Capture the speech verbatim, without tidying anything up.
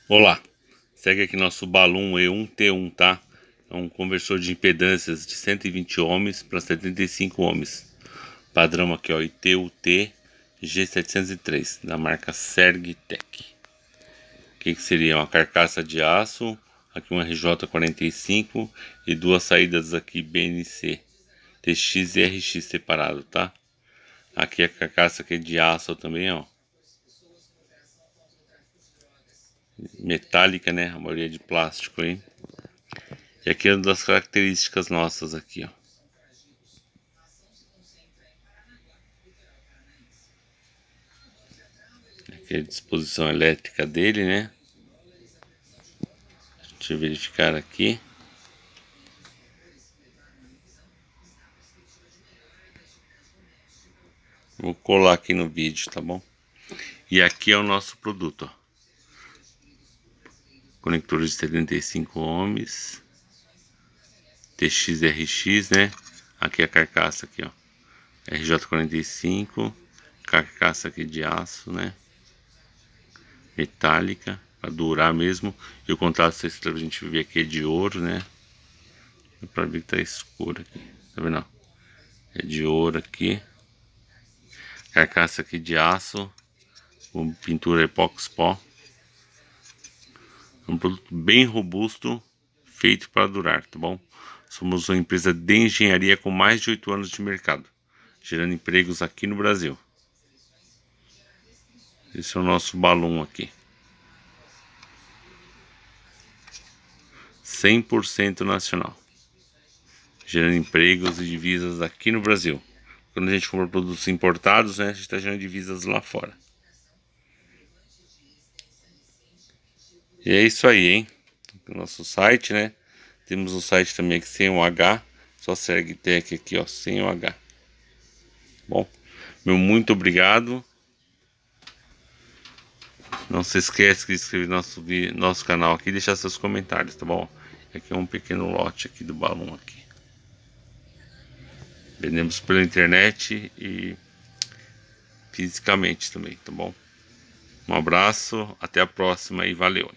Olá, segue aqui nosso Balloon E um T um, tá? É um conversor de impedâncias de cento e vinte ohms para setenta e cinco ohms. Padrão aqui, ó, I T U T G setecentos e três, da marca Sergtech. O que, que seria? Uma carcaça de aço, aqui um R J quarenta e cinco e duas saídas aqui B N C, T X e R X separado, tá? Aqui a carcaça aqui de aço também, ó. Metálica, né? A maioria de plástico aí. E aqui é uma das características nossas aqui, ó. Aqui é a disposição elétrica dele, né? Deixa eu verificar aqui. Vou colar aqui no vídeo, tá bom? E aqui é o nosso produto, ó. Conector de setenta e cinco ohms. T X R X, né? Aqui a carcaça aqui, ó. R J quarenta e cinco. Carcaça aqui de aço, né? Metálica, para durar mesmo. E o contraste extra a gente ver aqui é de ouro, né? Dá pra ver que tá escuro aqui. Tá vendo? É de ouro aqui. Carcaça aqui de aço. Com pintura epóxi pó. É um produto bem robusto, feito para durar, tá bom? Somos uma empresa de engenharia com mais de oito anos de mercado, gerando empregos aqui no Brasil. Esse é o nosso Balloon aqui. cem por cento nacional. Gerando empregos e divisas aqui no Brasil. Quando a gente compra produtos importados, né, a gente está gerando divisas lá fora. E é isso aí, hein? O nosso site, né? Temos o site também aqui sem o H. Só Sergtech aqui, ó, sem o H. Bom, meu muito obrigado. Não se esqueça de inscrever no nosso, nosso canal aqui e deixar seus comentários, tá bom? Aqui é um pequeno lote aqui do Balloon aqui. Vendemos pela internet e fisicamente também, tá bom? Um abraço, até a próxima e valeu!